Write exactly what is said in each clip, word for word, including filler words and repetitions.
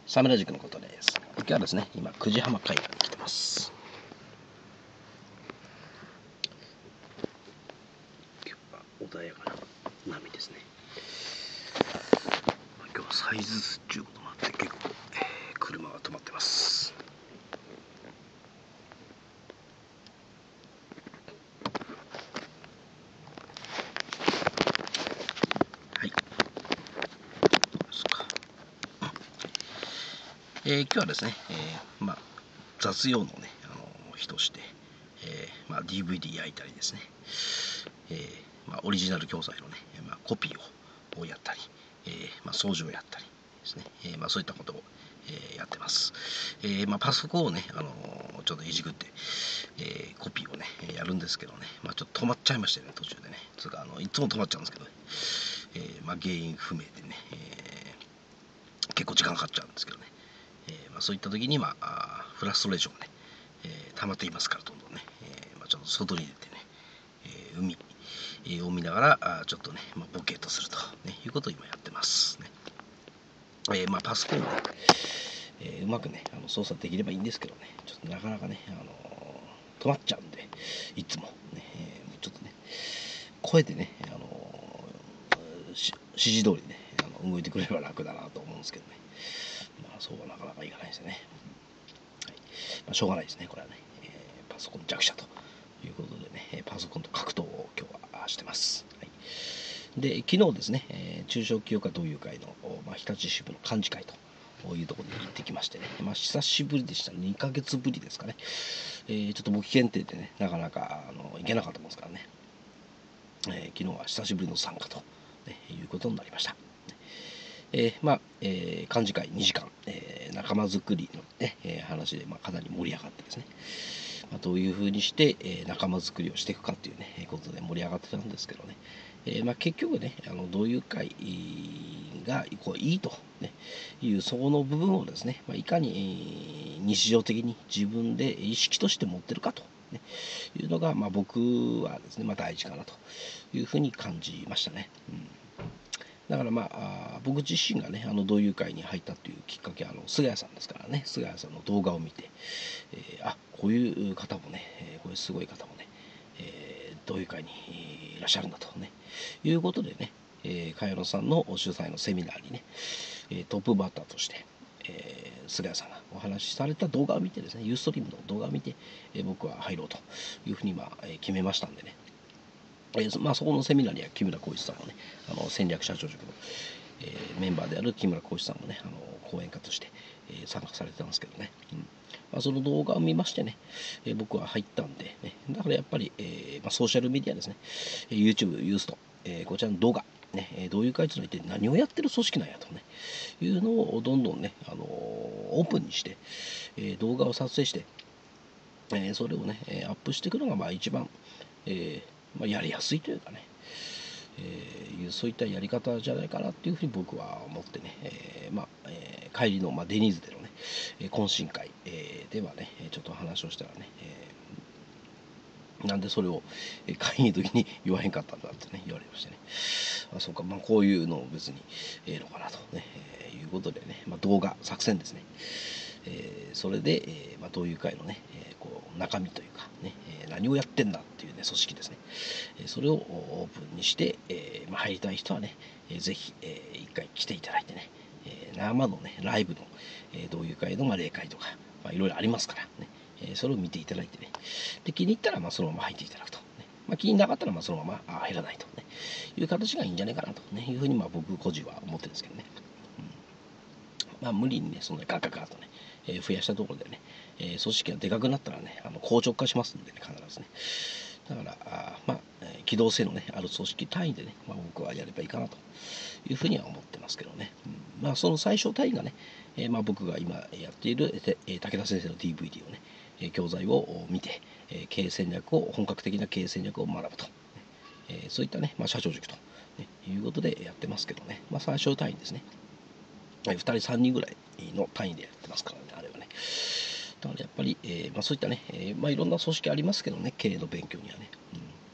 サムラジックのことです。今日はですね、今、久慈浜海岸に来てます。今日は穏やかな波ですね。今日はサイズじゅうごどもあって結構、えー、車が止まってます。はい。えー、今日はですね、えー、まあ雑用のね、あの日として、えーまあ、ディーブイディー 焼いたりですね、えーまあ、オリジナル教材のね、まあ、コピーをやったり、えーまあ、掃除をやったりですね、えーまあ、そういったことを、えー、やってます。えーまあ、パソコンをね、あのー、ちょっといじくって、えー、コピーをねやるんですけどね、まあ、ちょっと止まっちゃいましてね、途中でね、つうかあのいつも止まっちゃうんですけどね、えーまあ、原因不明でね、えー、結構時間かかっちゃうんですけどね、えーまあ、そういった時に、まあ、フラストレーションがね、えー、溜まっていますから、どんどんね、えーまあ、ちょっと外に出てね、えー、海を見ながらあちょっとね、まあ、ボケーとすると、ね、いうことを今やってますね。えーまあ、パソコンをね、えー、うまくねあの操作できればいいんですけどね、ちょっとなかなかね、あのー、止まっちゃうんで、いつもね、えー、ちょっとね声でね、あのー、指示通りねあの動いてくれれば楽だなと思うんですけどね、まあ、そうはなかなかいかないですよね。はい、まあ、しょうがないですね、これはね、えー、パソコン弱者ということでね、パソコンと格闘を今日はしてます。はい、で昨日ですね、えー、中小企業家同友会の、まあ、日立支部の幹事会というところに行ってきましてね、まあ、久しぶりでした。にかげつぶりですかね、えー、ちょっと簿記検定でねなかなかあの行けなかったもんですからね、えー、昨日は久しぶりの参加と、ね、いうことになりました。えー、まあ、えー、幹事会にじかん、えー、仲間づくりの、ねえー、話で、まあ、かなり盛り上がってですね、まあ、どういうふうにして、えー、仲間づくりをしていくかっていうねことで盛り上がってたんですけどね、えーまあ、結局ねあの同友会がこういいと、ね、いうそこの部分をですね、まあ、いかに、えー、日常的に自分で意識として持ってるかと、ね、いうのが、まあ、僕はですね、まあ、大事かなというふうに感じましたね。うんだからまあ僕自身がねあの同友会に入ったというきっかけはあの菅谷さんですからね、菅谷さんの動画を見て、えー、あこういう方もね、えー、こういうすごい方もね、えー、同友会にいらっしゃるんだとねいうことでね、えー、茅野さんの主催のセミナーにね、えー、トップバッターとして、えー、菅谷さんがお話しされた動画を見てですね、ユーストリームの動画を見て、えー、僕は入ろうというふうに今、えー、決めましたんでね、えーまあ、そこのセミナーには木村浩一さんもねあの戦略社長塾の、えー、メンバーである木村浩一さんもねあの講演家として、えー、参加されてたんですけどね、うんまあ、その動画を見ましてね、えー、僕は入ったんで、ね、だからやっぱり、えーまあ、ソーシャルメディアですね YouTube ユースト、えー、こちらの動画ね、どういう会というのは一体何をやってる組織なんやとねいうのをどんどんね、あのー、オープンにして、えー、動画を撮影して、えー、それをねアップしていくのがまあ一番、えーまあ、やりやすいというかね、えー、そういったやり方じゃないかなっていうふうに僕は思ってね、えーまあえー、帰りの、まあ、デニーズでのね懇親会、えー、ではねちょっと話をしたらね、えー、なんでそれを会議の時に言わへんかったんだってね言われましてね、あそうか、まあ、こういうのを別にええのかなとね、えー、いうことでね、まあ、動画作戦ですね、えー、それで、えーまあ、同友会のね、えー、こう中身というかね、えー、何をやってんだっていうね組織ですね、えー、それをオープンにして、えーまあ、入りたい人はね、えー、ぜひ、えー、一回来ていただいてね、えー、生のねライブの、えー、同友会の、まあ、例会とか、まあ、いろいろありますからね、えー、それを見ていただいてね、で気に入ったらまあそのまま入っていただくと、ねまあ、気になかったらまあそのまま入らないと、ね、いう形がいいんじゃないかなと、ね、いうふうにまあ僕個人は思ってるんですけどね。まあ、無理にね、そんなガガガとね、えー、増やしたところでね、えー、組織がでかくなったらね、あの硬直化しますんでね、必ずね。だから、あまあ、えー、機動性のね、ある組織単位でね、まあ、僕はやればいいかなというふうには思ってますけどね。うん、まあ、その最小単位がね、えー、まあ、僕が今やっている、えー、武田先生の ディーブイディー をね、えー、教材を見て、えー、経営戦略を、本格的な経営戦略を学ぶと。えー、そういったね、まあ、社長塾と、ね、いうことでやってますけどね、まあ、最小単位ですね。ふたりさんにんぐらいの単位でやってますからね、あれはね。だからやっぱり、えーまあ、そういったね、えーまあ、いろんな組織ありますけどね、経営の勉強にはね。うん、や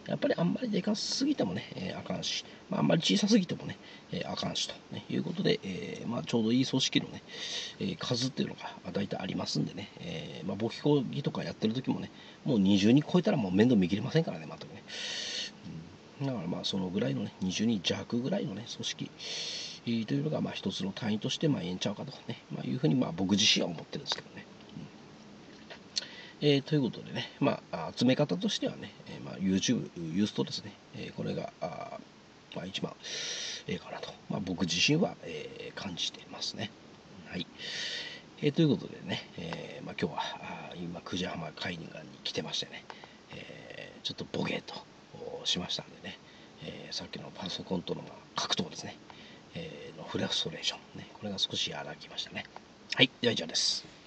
やっぱりあんまりでかすぎてもね、えー、あかんし、まあ、あんまり小さすぎてもね、えー、あかんしと、ね、いうことで、えーまあ、ちょうどいい組織のね、えー、数っていうのが大体ありますんでね、えーまあ、簿記講義とかやってる時もね、もうにじゅうにん超えたらもう面倒見切れませんからね、全くね。うん、だからまあそのぐらいのね、にじゅうにん弱ぐらいのね、組織というのがまあ一つの単位としてまあええんちゃうかと、ね、まあ、いうふうにまあ僕自身は思ってるんですけどね。えー、ということでね、まあ、集め方としてはね、えーまあ、YouTube、ユーストですね、えー、これが、あまあ、一番ええかなと、まあ、僕自身は、えー、感じていますね。はい。えー、ということでね、えーまあ、今日はあ今、久慈浜海岸に来てましてね、えー、ちょっとボケーとしましたんでね、えー、さっきのパソコンとの格闘ですね、えー、のフラストレーション、ね、これが少し和らぎましたね。はい、では以上です。